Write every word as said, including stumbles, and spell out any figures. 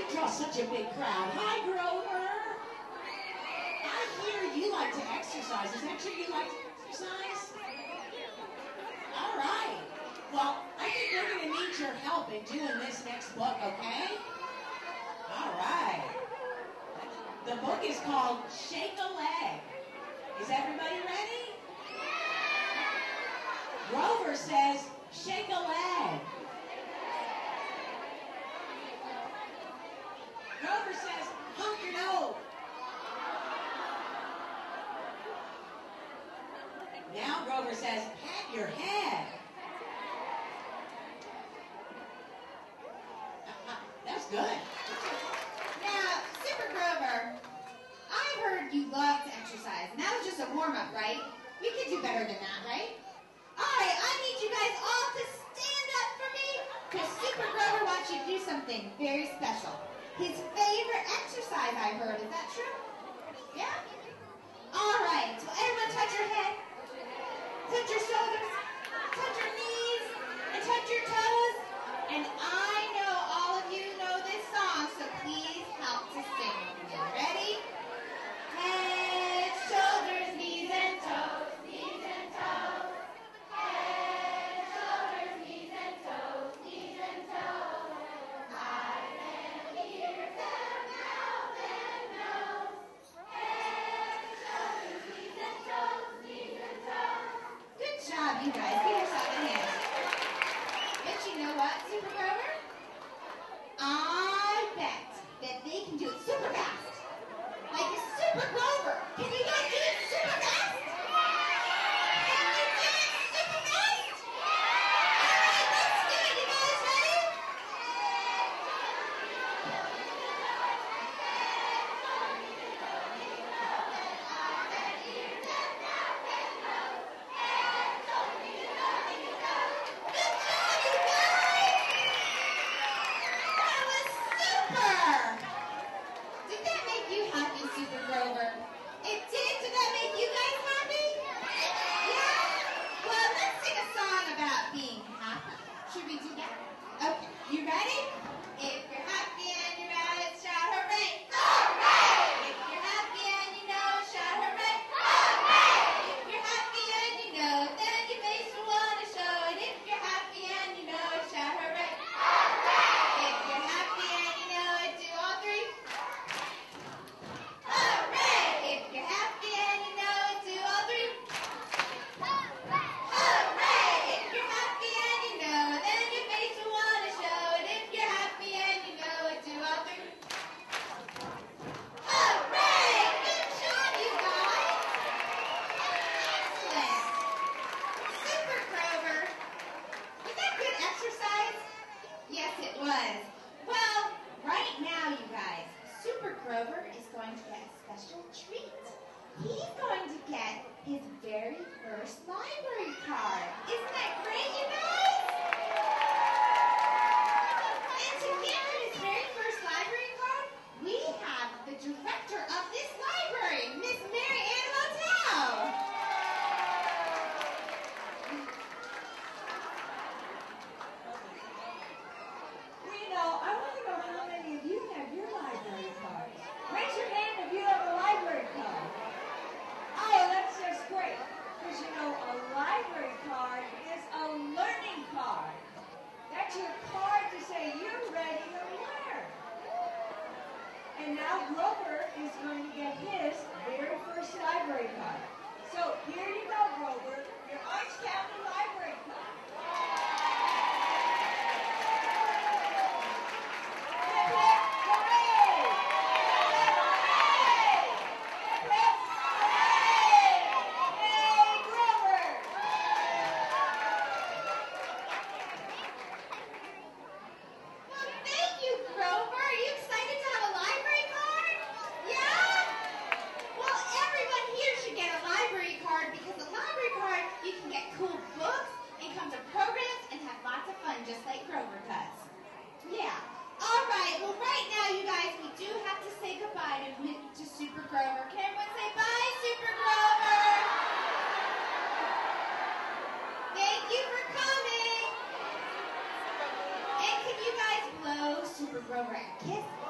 you draw such a big crowd. Hi, Grover. I hear you like to exercise. Is that true? You like to exercise? All right. Well, I think we're going to need your help in doing this next book, okay? All right. The book is called Shake a Leg. Is everybody ready? Grover says, shake a leg. Grover says, hump your nose. Now Grover says, pat your head. Uh, uh, that's good. Now, Super Grover, I heard you love to exercise, and that was just a warm-up, right? We could do better than that, right? All right, I need you guys all to stand up for me, because Super Grover wants you to do something very special. His favorite exercise, I heard. Is that true? Yeah? All right, so everyone touch your head, touch your shoulders, touch your knees, and touch your toes. And I know all of you know this song, so please help to sing with me. Ready? Head, shoulders, knees, and toes, knees and toes. Head, shoulders, knees and toes, knees and toes. Eyes and ears and mouth and nose. Head, shoulders, knees and toes, knees and toes. Good job, you guys. Give yourself a hand. But you know what, Super Grover? I bet that they can do it super fast. Like a Super Grover. Can you guys do it super fast? Can you do it super fast? Alright, let's do it. You guys ready? Good job, you guys! That was super! Did that make you happy, Super Grover? It did? Did that make you guys happy? Yeah? Well, let's sing a song about being happy. Should we do that? Okay, you ready? If you're happy and you're at it, shout hooray! Hooray! If you're happy and you know it, shout hooray! Hooray! If you're happy and you know it, then your face will want to show it. If you're happy and you know it, shout hooray! Hooray! If you're happy and you know it, do all three. Hooray! If you're happy and you know it, do all three. Hooray! If you're happy and you know it, then your face will want to show it. If you're happy and you know it, do all three. Hooray! Good job, you guys! Excellent! Super Grover, was that good exercise? Yes, it was. Well, right now, you guys, Super Grover is going to get a special treat. He's going to get his very first library card. Isn't that great, you guys? And to give him his very first library card, we have the director of this library, Miss Mary Ann Hotel. Reno, I want to know how many of you have your library cards. Raise your hand if you have a library card. Oh, that's just great. Because, you know, a library card is a learning card. That's your card to say you're ready to learn. And now Grover is going to get his very first library card. So here you go, Grover, your Orange County library card. Hip, hip, hooray! Hip, hooray! Hip, hip, hooray! Hey, Grover! Well, thank you, Grover. Are you excited to have a library card? Yeah? Well, everyone here should get a library card because a library card, you can get cool books and come to programs and have lots of fun just like Grover does. Yeah. All right. Well, right now, you guys, we do have to say goodbye to, to Super Grover. Can everyone say bye, Super Grover? Thank you for coming. And can you guys blow Super Grover a kiss?